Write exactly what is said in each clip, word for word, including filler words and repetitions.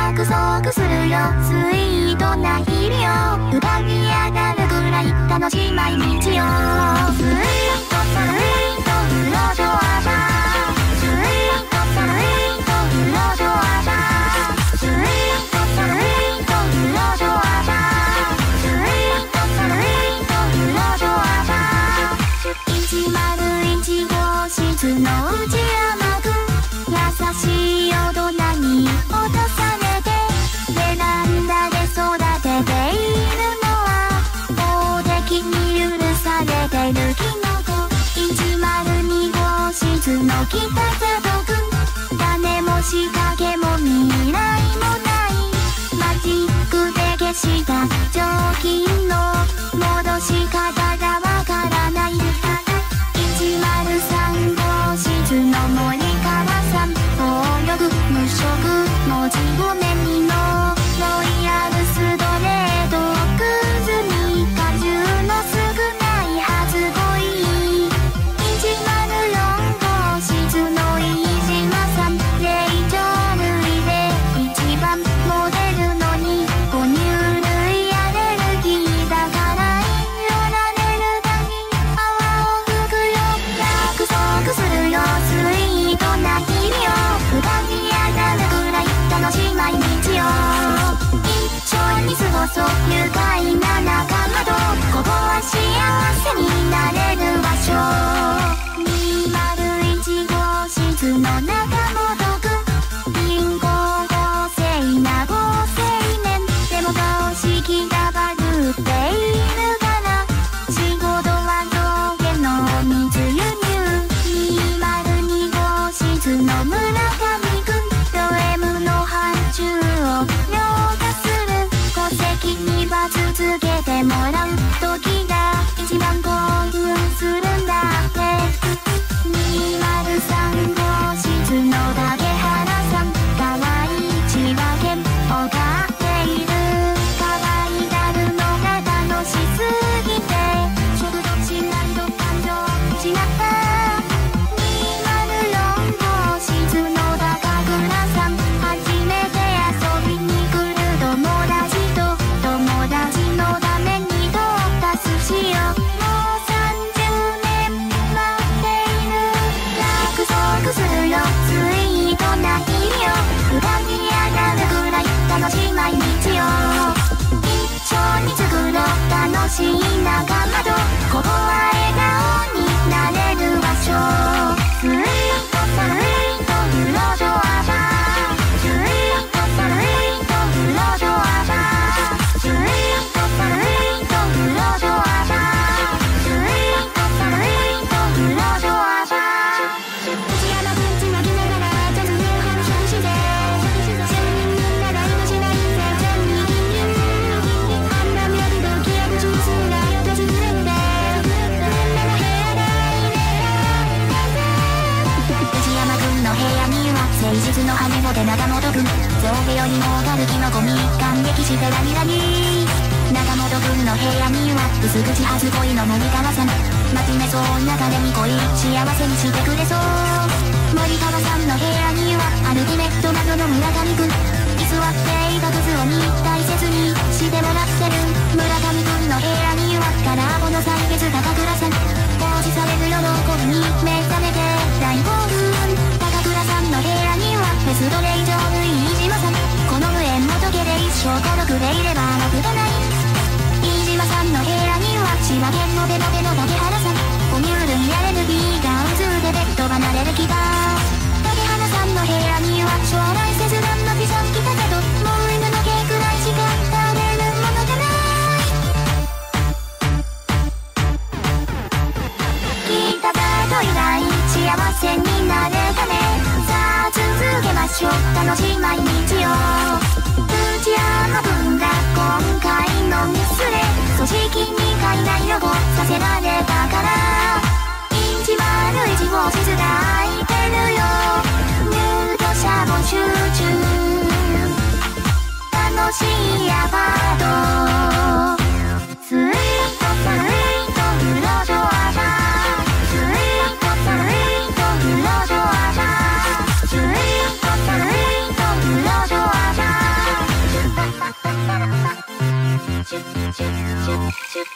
約束するよスイートな日々を浮かび上がるくらい楽しい毎日よスイートスイートフロジョアジャスイートスイートフロジョアジャスイートスイートフロジョアジャスイートスイートフロジョアジャいちまるいち号室の内山くん優しい大人に落とされてベランダで育てているのは大敵に許されてるキノコいちまるに号室の北里くん種も仕掛けも未来もないマジックで消した雑巾の戻し方がわからないいちまるさん号室の森川さん暴力無職もち米にのロイヤルストレートクズに果汁の少ない初恋いちまるよん号室の飯島さん霊長類で一番モデルのに哺乳類アレルギーだから言われるたび泡を吹くよ約束するよスイートな日々を浮かび上がるくらい楽しい毎日よ一緒に過ごそう愉快な仲間とここは幸せになれる場所にまるいち号室の中本くん銀行合成な合成面でも常識がバグっているから仕事は上下の密輸入にまるに号室の村上くんド M の範疇を凌駕する戸籍に罰つけてもらう時が一番興奮するんだってにまるさん号室の竹原さんかわいい千葉県を飼っているかわいがるのが楽しすぎて食堂しないと感情失ったにまるよん号室の高倉さん初めて遊びに来る友達と友達のために取った寿司をもうさんじゅうねん待っている約束するよスイートな日々を浮かび上がるくらい楽しい毎日よ一緒に作ろう楽しい仲間とここは笑顔になれる場所スイートスイートフロジョアジャスイートスイートフロジョアジャスイートスイートフロジョアジャスイートスイートフロジョアジャ内山くんつなぎながら突入反射して千人なら命ないぜ全人あんな見ると記憶中すら訪れて変な部屋で入れられて内山くんの部屋には誠実の羽の出長本くん象牙よりもがるキノコに感激してラニラニ長本くんの部屋には薄口初恋の森川さん真面目そうな彼に恋幸せにしてくれそう森川さんの部屋にはアルティメットなどの村上くん居座っていたクズ鬼大切にしてもらってる村上くんの部屋にはカラーボの採血高倉さん放置される喜びに目覚めて大興奮高倉さんの部屋にはフェスドレイ上類飯島さんこの無縁も解けで一生孤独でいれば楽とない飯島さんの部屋には千葉県のベノベの竹原さん哺乳類アレルギーがうつでベッド離れる気が竹原さんの部屋には将来切断のピザ来たけどもう犬の毛くらいしか食べるものがないシュッシュッ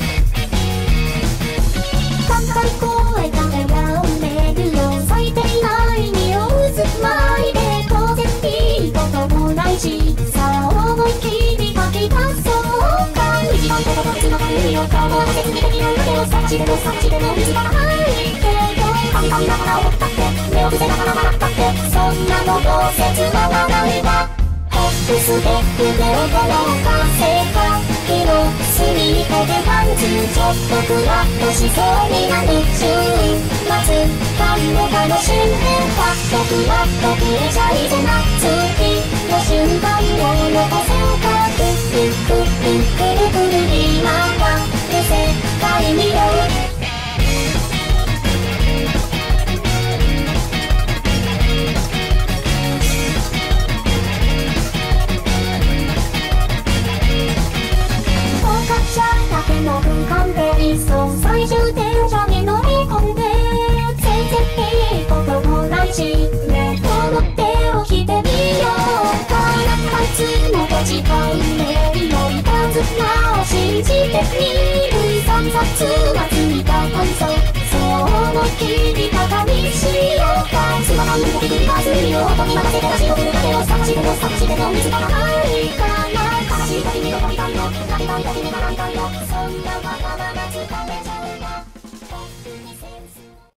最低なようと思わせずにできないわけを探しても探しても見つからないけど神々ながら思ったって目を伏せながら笑ったってそんなのどうせつまらないわホップステップで驚かせたけど隅っこでパンツちょっとクラッとしそうになる週末感を楽しんでパッとクラッと消えちゃいそうな月の瞬間を残せるかクックックックッくるくる今は世界によるだけの空間でいっそ最終電車に乗り込んで全然いいこともないしネットの手を引いてみようからあいつもと違うねのいたずらを信じてみるさんさつはついた感想そう思い切りバカにしようかつまらん動き繰り回す耳を音に任せてラジオ来るだけを探しても探しても見つからない